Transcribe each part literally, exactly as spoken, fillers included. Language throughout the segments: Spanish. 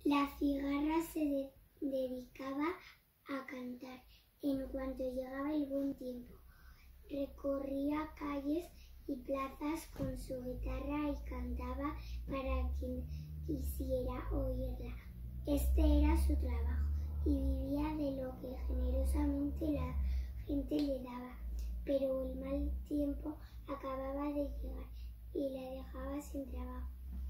La cigarra se de- dedicaba a cantar. En cuanto llegaba el buen tiempo, recorría calles y plazas con su guitarra y cantaba para quien quisiera oírla. Este era su trabajo y vivía de lo que generosamente la gente le daba. Pero el mal tiempo acababa de llegar y la dejaba sin trabajo.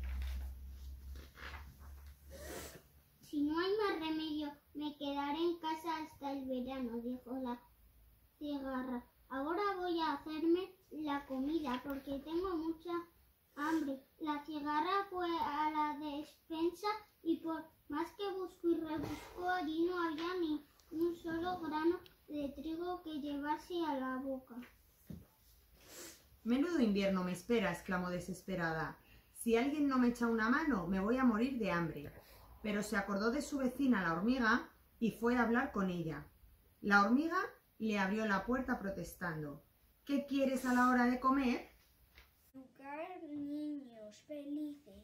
Si no hay más remedio, me quedaré en casa hasta el verano, dijo la cigarra. Ahora voy a hacerme la comida porque tengo mucha hambre. La cigarra fue a la despensa y por más que buscó y rebuscó, allí no había ni un solo grano de trigo que llevarse a la boca. Menudo invierno me espera, exclamó desesperada. Si alguien no me echa una mano, me voy a morir de hambre. Pero se acordó de su vecina la hormiga y fue a hablar con ella. La hormiga le abrió la puerta protestando. ¿Qué quieres a la hora de comer? Educar niños felices.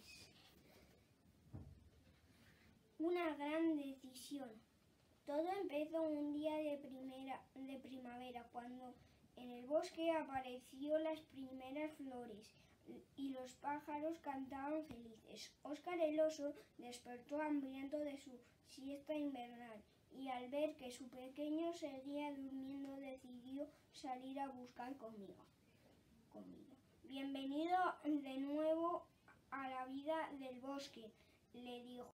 Una gran decisión. Todo empezó un día de, primera, de primavera, cuando en el bosque apareció las primeras flores y los pájaros cantaban felices. Óscar el oso despertó hambriento de su siesta invernal y al ver que su pequeño seguía durmiendo decidió salir a buscar comida. comida. Bienvenido de nuevo a la vida del bosque, le dijo.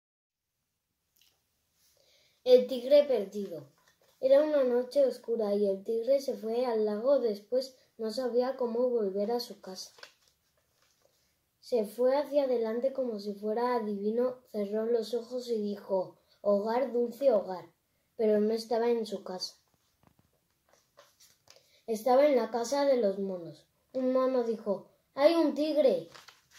El tigre perdido. Era una noche oscura y el tigre se fue al lago, después no sabía cómo volver a su casa. Se fue hacia adelante como si fuera adivino, cerró los ojos y dijo: hogar, dulce hogar, pero no estaba en su casa. Estaba en la casa de los monos. Un mono dijo: ¡hay un tigre!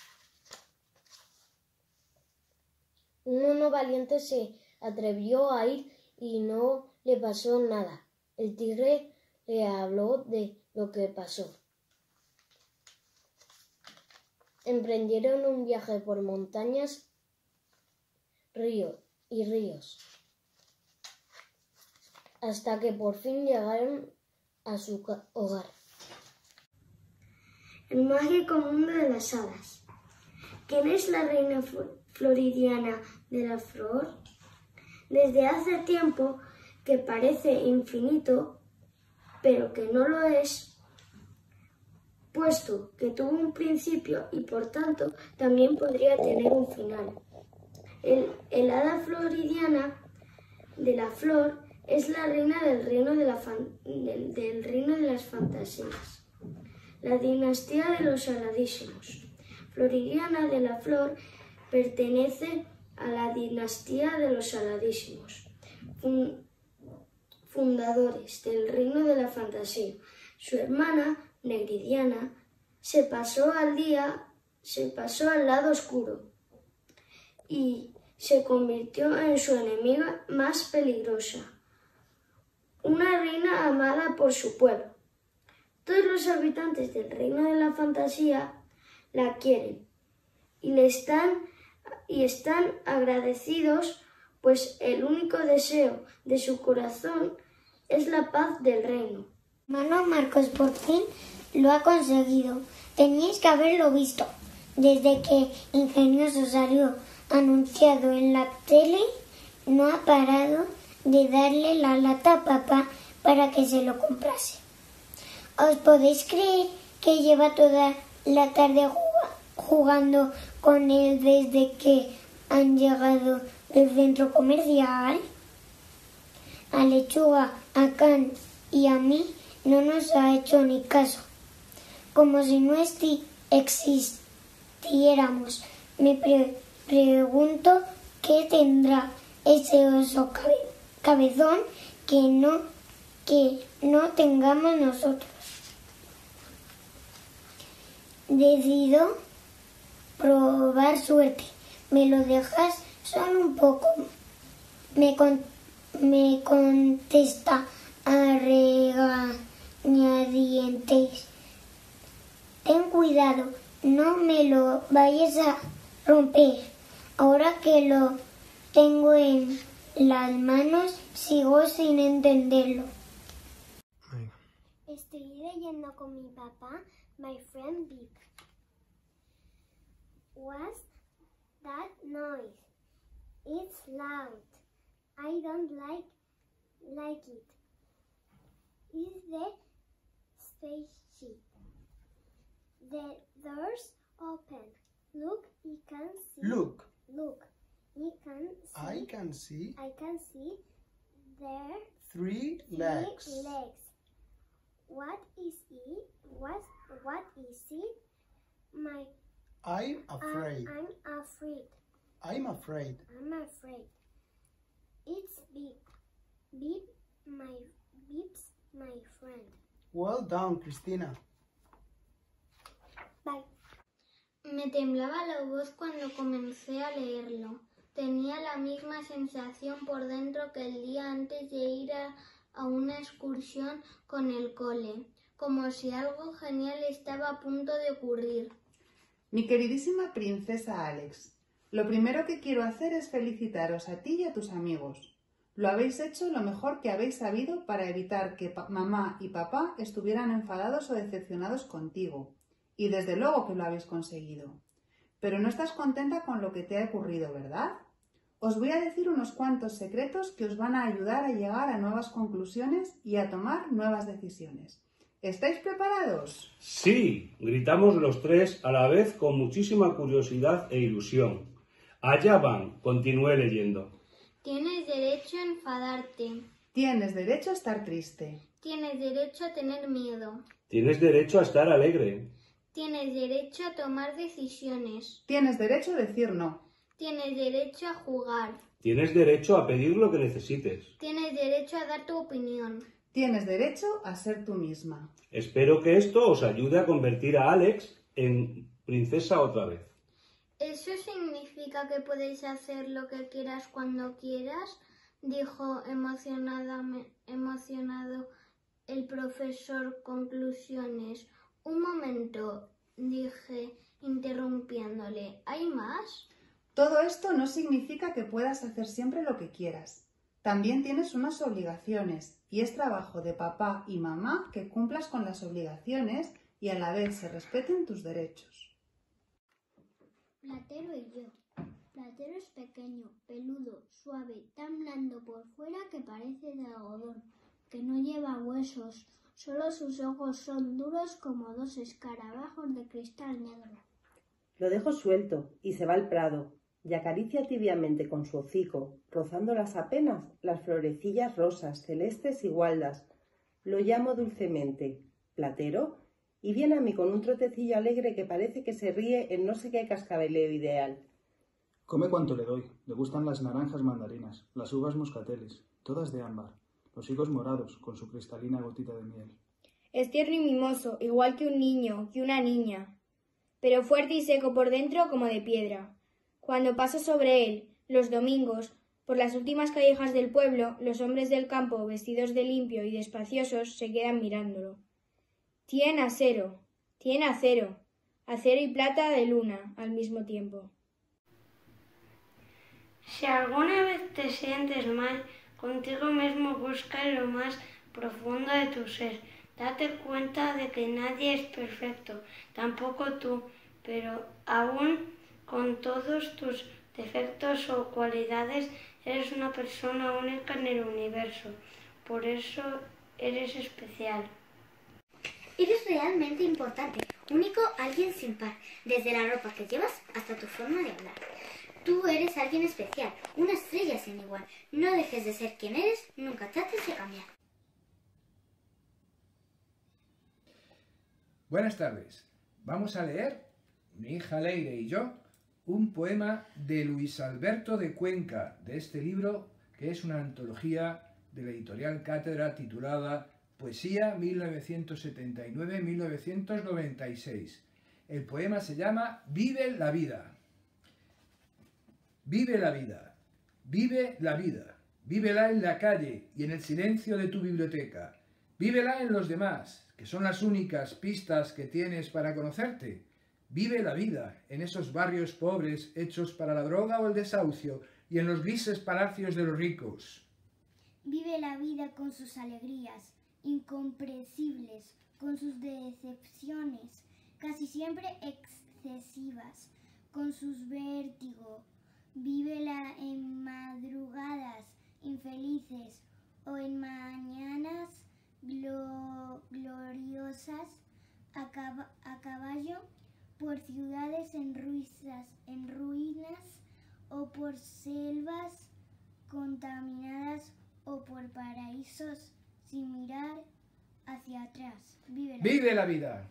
Un mono valiente se atrevió a ir y no le pasó nada. El tigre le habló de lo que pasó. Emprendieron un viaje por montañas, ríos y ríos, hasta que por fin llegaron a su hogar. El mágico mundo de las hadas. ¿Quién es la reina floridiana de la flor? Desde hace tiempo, que parece infinito, pero que no lo es, puesto que tuvo un principio y por tanto también podría tener un final. El, el hada floridiana de la flor es la reina del reino de, la fan, del, del reino de las fantasías, la dinastía de los saladísimos. Floridiana de la flor pertenece a la dinastía de los saladísimos, fundadores del reino de la fantasía. Su hermana, Negridiana, se pasó al día, se pasó al lado oscuro y se convirtió en su enemiga más peligrosa, una reina amada por su pueblo. Todos los habitantes del reino de la fantasía la quieren y le están y están agradecidos, pues el único deseo de su corazón es la paz del reino. Hermano Marcos por fin lo ha conseguido. Teníais que haberlo visto. Desde que Ingenioso salió anunciado en la tele, no ha parado de darle la lata a papá para que se lo comprase. ¿Os podéis creer que lleva toda la tarde jugando con él desde que han llegado del centro comercial? A Lechuga, a Can y a mí no nos ha hecho ni caso, como si no existiéramos. Me pre pregunto qué tendrá ese oso cabe cabezón que no, que no tengamos nosotros. Decido probar suerte. ¿Me lo dejas solo un poco? Me, con me contesta a regañadientes. Ten cuidado, no me lo vayas a romper. Ahora que lo tengo en las manos, sigo sin entenderlo. Estoy leyendo con mi papá, My Friend Beep. What's that noise? It's loud. I don't like like it. Is the spaceship. The doors open. Look, you can see. Look. Look, you can see. I can see I can see there three three legs. legs. What is it? What what is it? My I'm I- afraid. I'm afraid. I'm afraid. I'm afraid. It's big. Beep, my beeps, my friend. Well done, Cristina. Bye. Me temblaba la voz cuando comencé a leerlo. Tenía la misma sensación por dentro que el día antes de ir a, a una excursión con el cole, como si algo genial estaba a punto de ocurrir. Mi queridísima princesa Alex, lo primero que quiero hacer es felicitaros a ti y a tus amigos. Lo habéis hecho lo mejor que habéis sabido para evitar que mamá y papá estuvieran enfadados o decepcionados contigo. Y desde luego que lo habéis conseguido. Pero no estás contenta con lo que te ha ocurrido, ¿verdad? Os voy a decir unos cuantos secretos que os van a ayudar a llegar a nuevas conclusiones y a tomar nuevas decisiones. ¿Estáis preparados? Sí, gritamos los tres a la vez con muchísima curiosidad e ilusión. Allá van, continué leyendo. Tienes derecho a enfadarte. Tienes derecho a estar triste. Tienes derecho a tener miedo. Tienes derecho a estar alegre. Tienes derecho a tomar decisiones. Tienes derecho a decir no. Tienes derecho a jugar. Tienes derecho a pedir lo que necesites. Tienes derecho a dar tu opinión. Tienes derecho a ser tú misma. Espero que esto os ayude a convertir a Alex en princesa otra vez. ¿Eso significa que podéis hacer lo que quieras cuando quieras? Dijo emocionadame- emocionado el profesor Conclusiones. Un momento, dije, interrumpiéndole. ¿Hay más? Todo esto no significa que puedas hacer siempre lo que quieras. También tienes unas obligaciones y es trabajo de papá y mamá que cumplas con las obligaciones y a la vez se respeten tus derechos. Platero y yo. Platero es pequeño, peludo, suave, tan blando por fuera que parece de algodón, que no lleva huesos. Solo sus ojos son duros como dos escarabajos de cristal negro. Lo dejo suelto y se va al prado y acaricia tibiamente con su hocico, rozándolas apenas las florecillas rosas, celestes y gualdas. Lo llamo dulcemente Platero y viene a mí con un trotecillo alegre que parece que se ríe en no sé qué cascabeleo ideal. Come cuanto le doy. Le gustan las naranjas mandarinas, las uvas moscateles, todas de ámbar, los higos morados con su cristalina gotita de miel. Es tierno y mimoso, igual que un niño, que una niña, pero fuerte y seco por dentro como de piedra. Cuando paso sobre él, los domingos, por las últimas callejas del pueblo, los hombres del campo, vestidos de limpio y despaciosos, se quedan mirándolo. Tiene acero, tiene acero, acero y plata de luna al mismo tiempo. Si alguna vez te sientes mal, contigo mismo busca en lo más profundo de tu ser. Date cuenta de que nadie es perfecto, tampoco tú, pero aún con todos tus defectos o cualidades, eres una persona única en el universo. Por eso eres especial. Eres realmente importante, único, alguien sin par, desde la ropa que llevas hasta tu forma de hablar. Tú eres alguien especial, una estrella sin igual. No dejes de ser quien eres, nunca trates de cambiar. Buenas tardes. Vamos a leer, mi hija Leire y yo, un poema de Luis Alberto de Cuenca, de este libro que es una antología de la editorial Cátedra titulada Poesía mil novecientos setenta y nueve a mil novecientos noventa y seis. El poema se llama Vive la vida. Vive la vida, vive la vida, vívela en la calle y en el silencio de tu biblioteca. Vívela en los demás, que son las únicas pistas que tienes para conocerte. Vive la vida en esos barrios pobres hechos para la droga o el desahucio. y en los grises palacios de los ricos. Vive la vida con sus alegrías, incomprensibles, con sus decepciones, casi siempre excesivas, con sus vértigos. Vívela en madrugadas infelices o en mañanas glo gloriosas a, cab a caballo por ciudades en ruinas, en ruinas o por selvas contaminadas o por paraísos sin mirar hacia atrás. Vive la, ¡Vive la vida!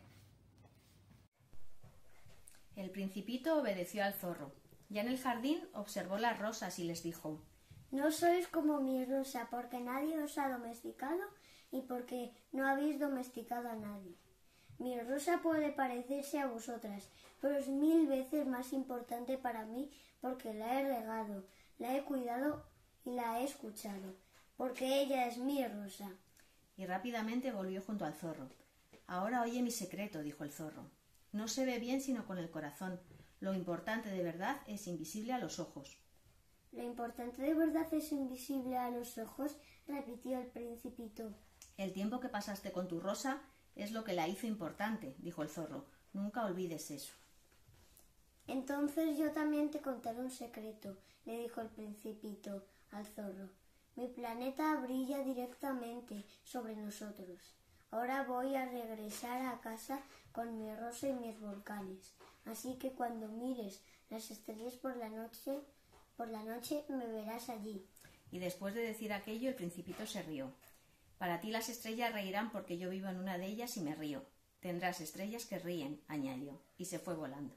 El Principito obedeció al zorro. Ya en el jardín observó las rosas y les dijo: No sois como mi rosa, porque nadie os ha domesticado y porque no habéis domesticado a nadie. Mi rosa puede parecerse a vosotras, pero es mil veces más importante para mí porque la he regado, la he cuidado y la he escuchado, porque ella es mi rosa. Y rápidamente volvió junto al zorro. Ahora oye mi secreto, dijo el zorro. No se ve bien sino con el corazón. Lo importante de verdad es invisible a los ojos. Lo importante de verdad es invisible a los ojos, repitió el Principito. El tiempo que pasaste con tu rosa es lo que la hizo importante, dijo el zorro. Nunca olvides eso. Entonces yo también te contaré un secreto, le dijo el Principito al zorro. Mi planeta brilla directamente sobre nosotros. Ahora voy a regresar a casa con mi rosa y mis volcanes. Así que cuando mires las estrellas por la noche, por la noche me verás allí. Y después de decir aquello, el Principito se rió. Para ti las estrellas reirán porque yo vivo en una de ellas y me río. Tendrás estrellas que ríen, añadió, y se fue volando.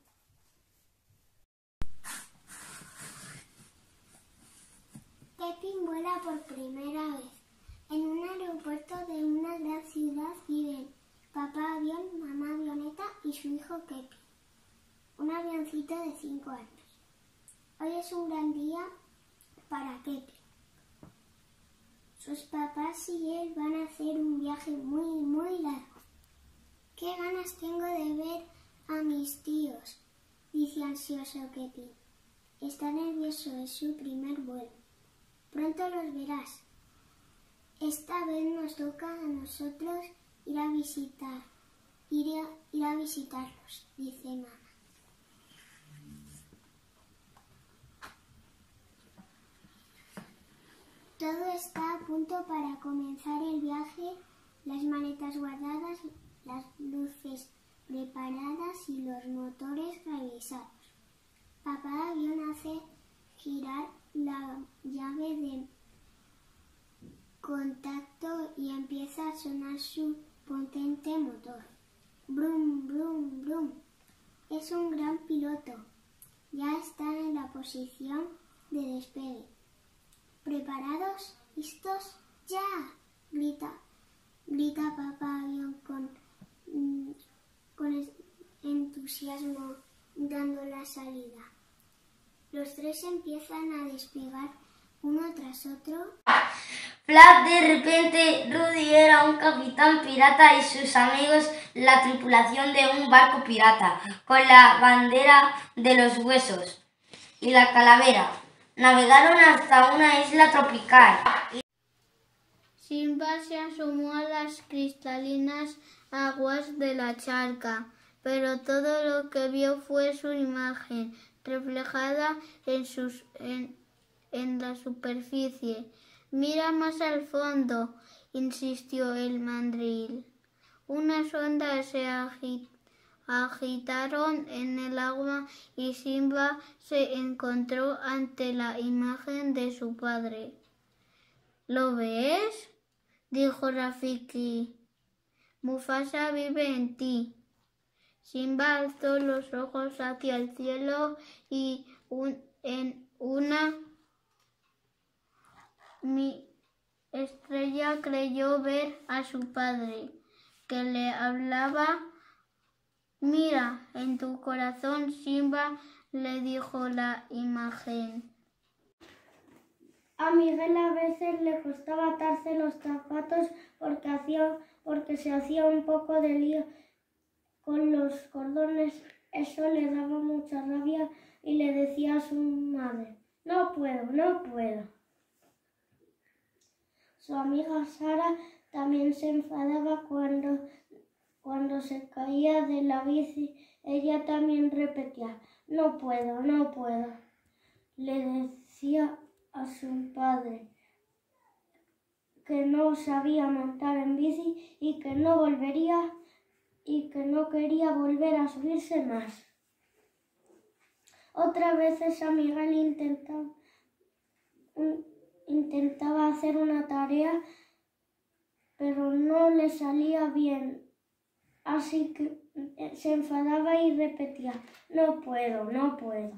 Pepín vuela por primera vez. En un aeropuerto de una gran ciudad viven papá avión, mamá avioneta y su hijo Pepín, un avioncito de cinco años. Hoy es un gran día para Pepín. Sus papás y él van a hacer un viaje muy, muy largo. ¡Qué ganas tengo de ver a mis tíos!, dice ansioso Pepín. Está nervioso, es su primer vuelo. Pronto los verás. Esta vez nos toca a nosotros ir a visitar, ir a, ir a visitarlos, dice mamá. Todo está a punto para comenzar el viaje, las maletas guardadas, las luces preparadas y los motores revisados. Papá avión hace girar la llave de contacto y empieza a sonar su potente motor. Brum, brum, brum. Es un gran piloto. Ya está en la posición de despegue. ¿Preparados? ¿Listos? ¡Ya! Grita, grita papá avión con, con entusiasmo dando la salida. Los tres empiezan a despegar uno tras otro. Flap, de repente, Rudy era un capitán pirata y sus amigos la tripulación de un barco pirata, con la bandera de los huesos y la calavera. Navegaron hasta una isla tropical. Simba se asomó a las cristalinas aguas de la charca, pero todo lo que vio fue su imagen reflejada en, sus, en, en la superficie. Mira más al fondo, insistió el mandril. Unas ondas se agit, agitaron en el agua y Simba se encontró ante la imagen de su padre. ¿Lo ves?, dijo Rafiki. Mufasa vive en ti. Simba alzó los ojos hacia el cielo y un, en una mi estrella creyó ver a su padre, que le hablaba. Mira, en tu corazón, Simba, le dijo la imagen. A Miguel a veces le costaba atarse los zapatos porque, hacía, porque se hacía un poco de lío con los cordones. Eso le daba mucha rabia y le decía a su madre: no puedo, no puedo. Su amiga Sara también se enfadaba cuando, cuando se caía de la bici. Ella también repetía, no puedo, no puedo. Le decía a su padre que no sabía montar en bici y que no volvería y que no quería volver a subirse más. Otra vez esa Miguel intentaba, intentaba hacer una tarea, pero no le salía bien, así que se enfadaba y repetía, no puedo, no puedo.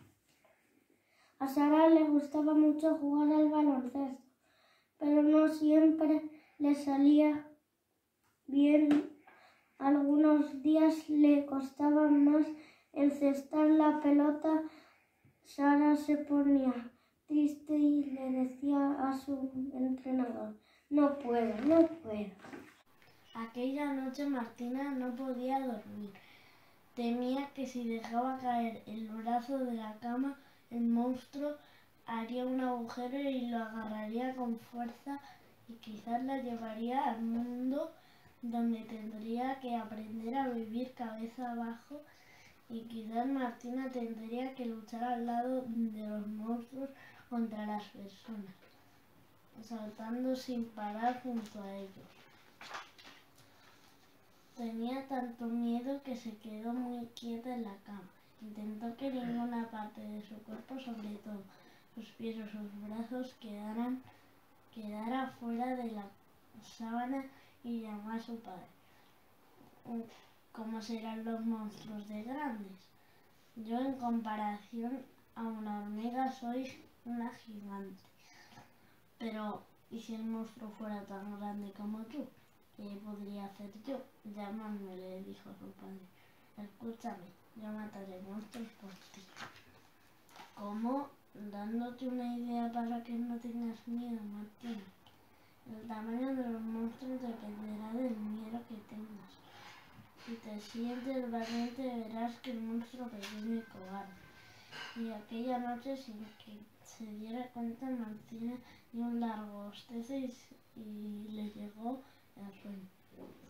A Sara le gustaba mucho jugar al baloncesto, pero no siempre le salía bien. Algunos días le costaba más encestar la pelota. Sara se ponía triste y le decía a su entrenador, no puedo, no puedo. Aquella noche Martina no podía dormir. Temía que si dejaba caer el brazo de la cama, el monstruo haría un agujero y lo agarraría con fuerza y quizás la llevaría al mundo donde tendría que aprender a vivir cabeza abajo y quizás Martina tendría que luchar al lado de los monstruos contra las personas, saltando sin parar junto a ellos. Tenía tanto miedo que se quedó muy quieta en la cama. Intentó que ninguna parte de su cuerpo, sobre todo sus pies o sus brazos, quedaran, quedara fuera de la sábana y llamó a su padre. ¿Cómo serán los monstruos de grandes? Yo, en comparación a una hormiga, soy una gigante. Pero, ¿y si el monstruo fuera tan grande como tú? ¿Qué podría hacer yo? Llámame, le dijo su padre. Escúchame, yo mataré monstruos por ti. ¿Cómo? Dándote una idea para que no tengas miedo, Martina. El tamaño de los monstruos dependerá del miedo que tengas. Si te sientes valiente verás que el monstruo pequeño y cobarde. Y aquella noche, sin que se diera cuenta, Martina dio un largo bostezo y, y le llegó el sueño.